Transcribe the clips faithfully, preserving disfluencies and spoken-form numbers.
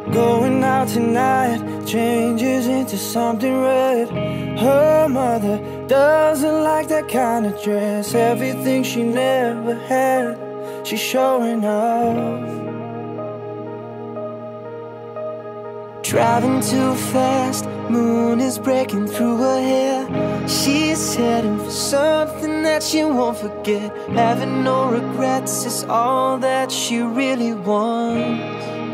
Going out tonight changes into something red. Her mother doesn't like that kind of dress. Everything she never had, she's showing off. Driving too fast, moon is breaking through her hair. She's heading for something that she won't forget. Having no regrets is all that she really wants.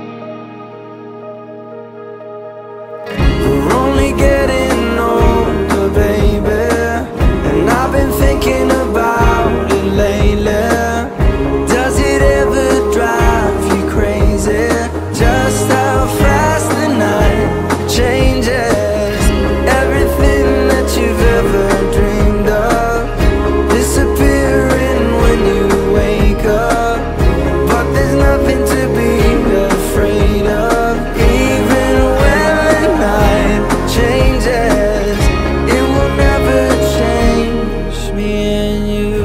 We're only getting older, baby, and I've been thinking about it lately. Does it ever drive you crazy? Just how fast the night changes. Everything that you've ever dreamed of disappearing when you wake up. But there's nothing to be afraid of. Even when the night changes, it will never change me and you.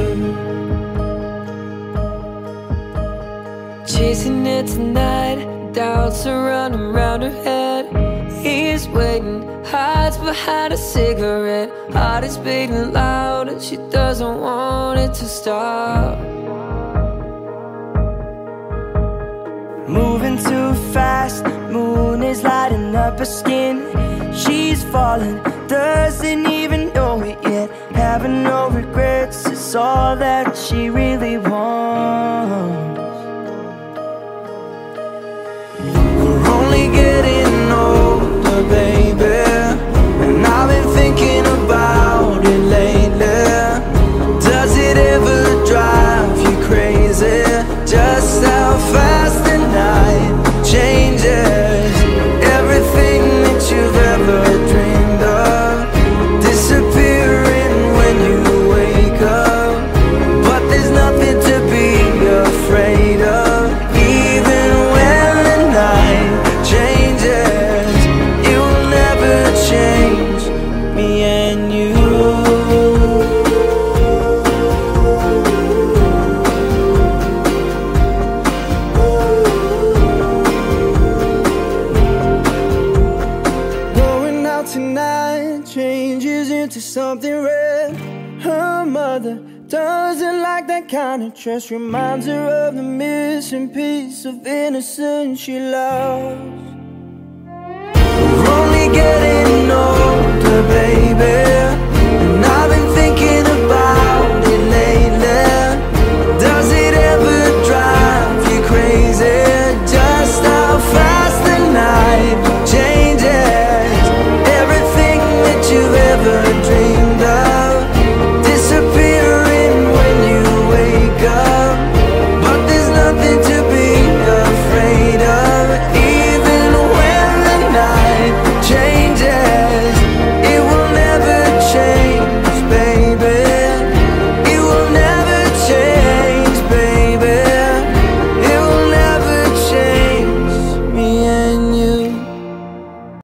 Chasing it tonight, doubts are running round her head. He's waiting, hides behind a cigarette. Heart is beating loud and she doesn't want it to stop. Moving too fast, moon is lighting up her skin. She's falling, doesn't even know it yet. Having no regrets is all that she really wants. We're only getting older, baby, and I've been thinking about it lately. Does it ever drive you crazy? Just how fast the night changes. Everything that you've ever dreamed of disappearing when you wake up. But there's nothing to be afraid of. Even when the night changes, it will never change me and you. Going out tonight changes into something red. Her mother doesn't like that kind of dress. Reminds her of the missing piece of innocence she lost. We're only getting older, baby,